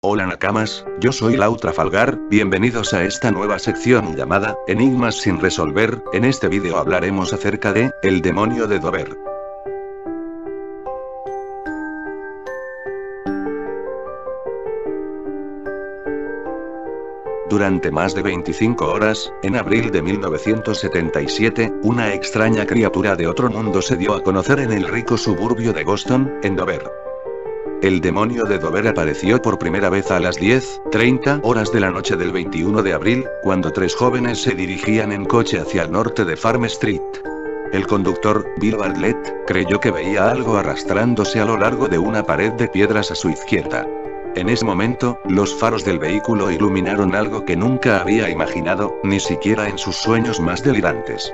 Hola Nakamas, yo soy Lau Trafalgar, bienvenidos a esta nueva sección llamada Enigmas sin resolver. En este vídeo hablaremos acerca de el demonio de Dover. Durante más de 25 horas, en abril de 1977, una extraña criatura de otro mundo se dio a conocer en el rico suburbio de Boston, en Dover. El demonio de Dover apareció por primera vez a las 10:30 horas de la noche del 21 de abril, cuando tres jóvenes se dirigían en coche hacia el norte de Farm Street. El conductor, Bill Bartlett, creyó que veía algo arrastrándose a lo largo de una pared de piedras a su izquierda. En ese momento, los faros del vehículo iluminaron algo que nunca había imaginado, ni siquiera en sus sueños más delirantes.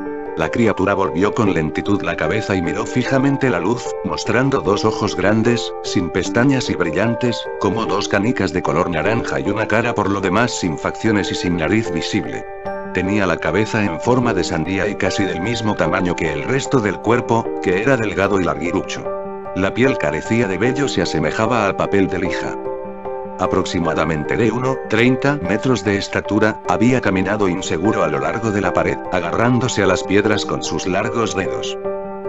La criatura volvió con lentitud la cabeza y miró fijamente la luz, mostrando dos ojos grandes, sin pestañas y brillantes, como dos canicas de color naranja y una cara por lo demás sin facciones y sin nariz visible. Tenía la cabeza en forma de sandía y casi del mismo tamaño que el resto del cuerpo, que era delgado y larguirucho. La piel carecía de vellos y asemejaba al papel de lija. Aproximadamente de 1,30 metros de estatura, había caminado inseguro a lo largo de la pared, agarrándose a las piedras con sus largos dedos.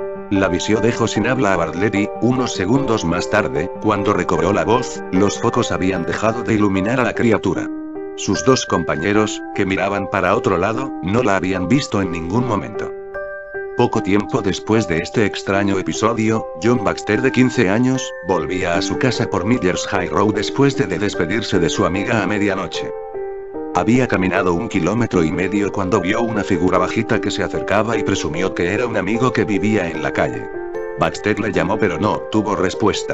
La visión dejó sin habla a Bartlett y, unos segundos más tarde, cuando recobró la voz, los focos habían dejado de iluminar a la criatura. Sus dos compañeros, que miraban para otro lado, no la habían visto en ningún momento. Poco tiempo después de este extraño episodio, John Baxter, de 15 años, volvía a su casa por Millers High Road después de despedirse de su amiga a medianoche. Había caminado 1,5 kilómetros cuando vio una figura bajita que se acercaba y presumió que era un amigo que vivía en la calle. Baxter le llamó pero no tuvo respuesta.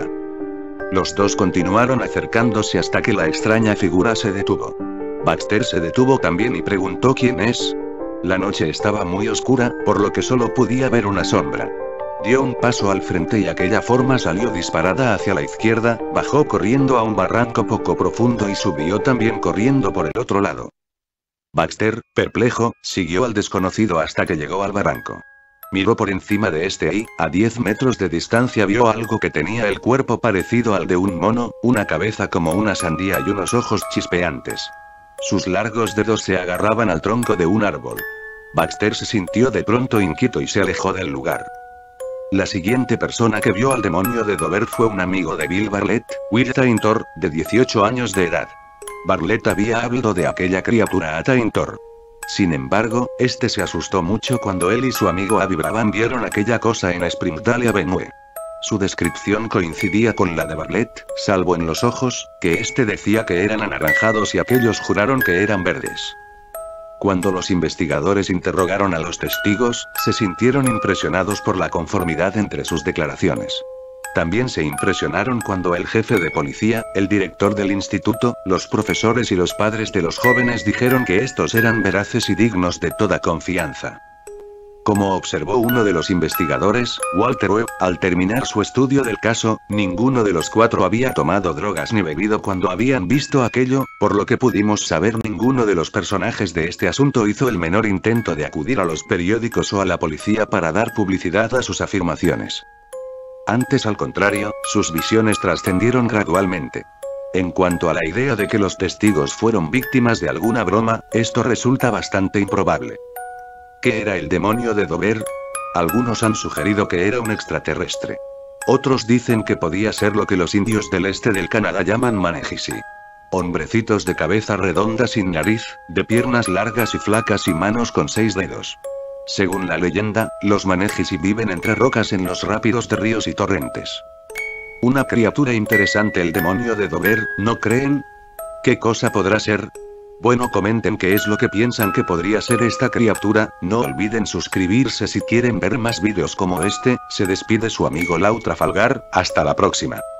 Los dos continuaron acercándose hasta que la extraña figura se detuvo. Baxter se detuvo también y preguntó ¿quién es? La noche estaba muy oscura, por lo que solo podía ver una sombra. Dio un paso al frente y aquella forma salió disparada hacia la izquierda, bajó corriendo a un barranco poco profundo y subió también corriendo por el otro lado. Baxter, perplejo, siguió al desconocido hasta que llegó al barranco. Miró por encima de este y, a 10 metros de distancia vio algo que tenía el cuerpo parecido al de un mono, una cabeza como una sandía y unos ojos chispeantes. Sus largos dedos se agarraban al tronco de un árbol. Baxter se sintió de pronto inquieto y se alejó del lugar. La siguiente persona que vio al demonio de Dover fue un amigo de Bill Bartlett, Will Taintor, de 18 años de edad. Bartlett había hablado de aquella criatura a Taintor. Sin embargo, este se asustó mucho cuando él y su amigo Abby Brabham vieron aquella cosa en Springdale Avenue. Su descripción coincidía con la de Bartlett, salvo en los ojos, que este decía que eran anaranjados y aquellos juraron que eran verdes. Cuando los investigadores interrogaron a los testigos, se sintieron impresionados por la conformidad entre sus declaraciones. También se impresionaron cuando el jefe de policía, el director del instituto, los profesores y los padres de los jóvenes dijeron que estos eran veraces y dignos de toda confianza. Como observó uno de los investigadores, Walter Webb, al terminar su estudio del caso, ninguno de los cuatro había tomado drogas ni bebido cuando habían visto aquello, por lo que pudimos saber ninguno de los personajes de este asunto hizo el menor intento de acudir a los periódicos o a la policía para dar publicidad a sus afirmaciones. Antes al contrario, sus visiones trascendieron gradualmente. En cuanto a la idea de que los testigos fueron víctimas de alguna broma, esto resulta bastante improbable. ¿Qué era el demonio de Dover? Algunos han sugerido que era un extraterrestre. Otros dicen que podía ser lo que los indios del este del Canadá llaman manejisi. Hombrecitos de cabeza redonda sin nariz, de piernas largas y flacas y manos con 6 dedos. Según la leyenda, los manejisi viven entre rocas en los rápidos de ríos y torrentes. Una criatura interesante el demonio de Dover, ¿no creen? ¿Qué cosa podrá ser? Bueno, comenten qué es lo que piensan que podría ser esta criatura, no olviden suscribirse si quieren ver más vídeos como este. Se despide su amigo Lau Trafalgar, hasta la próxima.